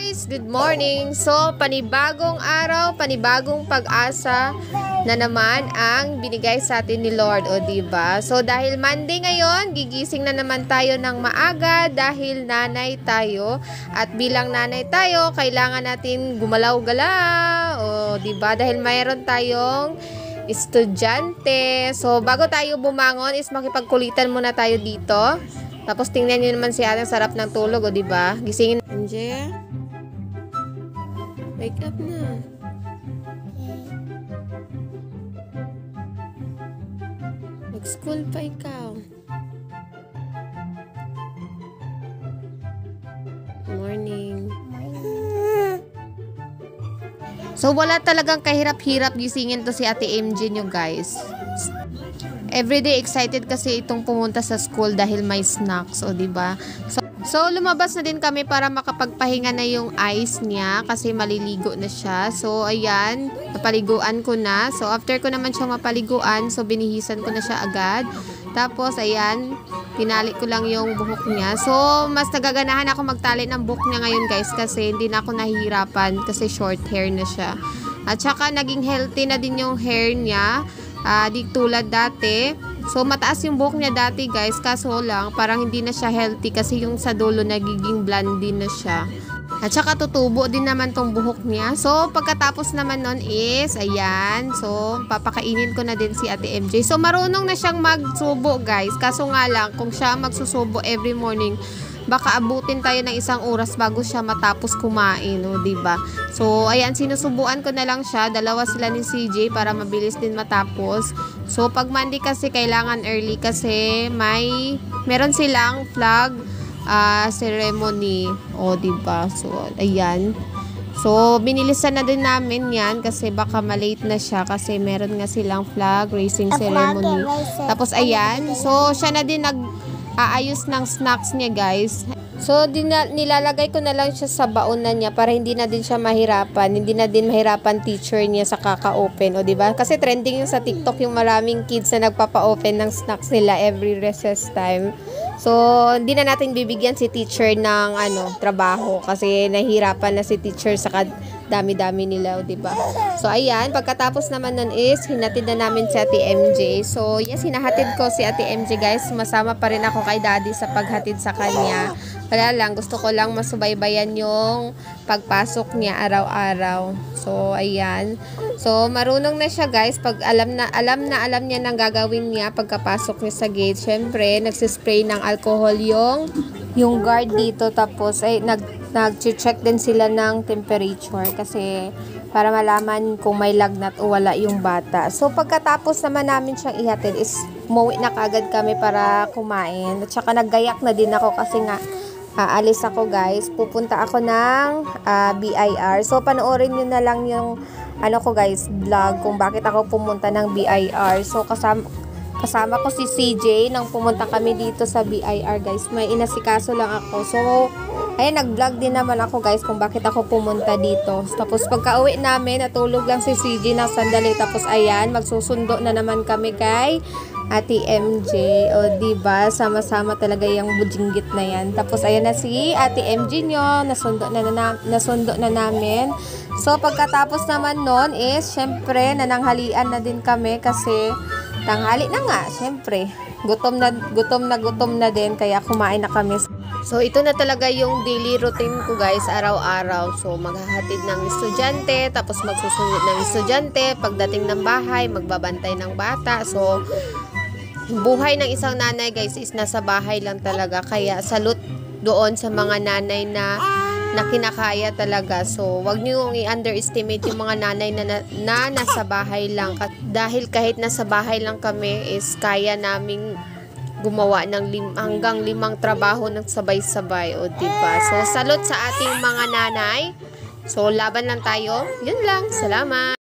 guys! Good morning! So, panibagong araw, panibagong pag-asa na naman ang binigay sa atin ni Lord, o diba? So, dahil Monday ngayon, gigising na naman tayo ng maaga dahil nanay tayo. At bilang nanay tayo, kailangan natin gumalaw-galaw, o diba? Dahil mayroon tayong estudyante. So, bago tayo bumangon is makipagkulitan muna tayo dito. Tapos tingnan niyo naman si ate, sarap ng tulog, o diba? Gisingin. Anje, wake up na. Mag-school pa ikaw. Morning. So, wala talagang kahirap-hirap gisingin to si Ate MJ nyo, guys. Everyday excited kasi itong pumunta sa school dahil may snacks, o diba? So, lumabas na din kami para makapagpahinga na yung eyes niya kasi maliligo na siya. So, ayan, napaliguan ko na. So, after ko naman siya mapaliguan, so binihisan ko na siya agad. Tapos, ayan, tinali ko lang yung buhok niya. So, mas nagaganahan ako magtali ng buhok niya ngayon, guys, kasi hindi na ako nahihirapan kasi short hair na siya. At saka, naging healthy na din yung hair niya. Di tulad dati. So, mataas yung buhok niya dati, guys. Kaso lang, parang hindi na siya healthy kasi yung sa dulo nagiging blondie na siya. At saka tutubo din naman tong buhok niya. So, pagkatapos naman nun is, ayan. So, papakainin ko na din si Ate MJ. So, marunong na siyang magsubo, guys. Kaso nga lang, kung siya magsusubo every morning, baka abutin tayo ng 1 oras bago siya matapos kumain, o diba? So, ayan, sinusubuan ko na lang siya. Dalawa sila ni CJ para mabilis din matapos. So, pag Monday kasi kailangan early kasi meron silang flag ceremony, o diba? So, ayan. So, binilisan na din namin yan kasi baka malate na siya kasi meron nga silang flag raising ceremony. Tapos, ayan. So, siya na din aayos ng snacks niya, guys. So, nilalagay ko na lang siya sa baon na niya para hindi na din siya mahirapan. Hindi na din mahirapan teacher niya sa kaka-open, o diba? Kasi trending yung sa TikTok yung maraming kids na nagpapa-open ng snacks nila every recess time. So, hindi na natin bibigyan si teacher ng trabaho kasi nahihirapan na si teacher sa dami-dami nila, o diba? So, ayan, pagkatapos naman nun is hinatid na namin si Ate MJ. So, yes, hinahatid ko si Ate MJ, guys. Sumasama pa rin ako kay Daddy sa paghatid sa kanya. Wala lang, gusto ko lang masubaybayan yung pagpasok niya araw-araw. So, ayan. So, marunong na siya, guys. Pag alam niya nang gagawin niya pagkapasok niya sa gate. Syempre, nagsispray ng alcohol yung guard dito. Tapos, ay, nag-check din sila ng temperature kasi para malaman kung may lagnat o wala yung bata. So, pagkatapos naman namin siyang ihatid is umuwi na kagad kami para kumain. At saka naggayak na din ako kasi nga aalis ako, guys. Pupunta ako ng BIR. So, panoorin nyo na lang yung guys, vlog kung bakit ako pumunta ng BIR. So, kasama ko si CJ nang pumunta kami dito sa BIR, guys. May inasikaso lang ako. So, ayan, nag-vlog din naman ako, guys, kung bakit ako pumunta dito. Tapos, pagka-uwi namin, natulog lang si CJ ng sandali. Tapos, ayan, magsusundo na naman kami kay Ate MJ. O, diba? Sama-sama talaga yung bujinggit na yan. Tapos, ayan na si Ate MJ nyo. Nasundo na namin. So, pagkatapos naman nun is, syempre, nananghalian na din kami kasi tanghali na nga, syempre. Gutom na din, kaya kumain na kami. So, ito na talaga yung daily routine ko, guys, araw-araw. So, maghahatid ng estudyante, tapos magsusunod ng estudyante. Pagdating ng bahay, magbabantay ng bata. So, buhay ng isang nanay, guys, is nasa bahay lang talaga. Kaya, salute doon sa mga nanay na kinakaya talaga. So, wag niyo i-underestimate yung mga nanay na nasa bahay lang. Dahil kahit nasa bahay lang kami is kaya naming gumawa ng hanggang 5 trabaho ng sabay-sabay, o diba? So, salute sa ating mga nanay. So, laban lang tayo. Yun lang. Salamat.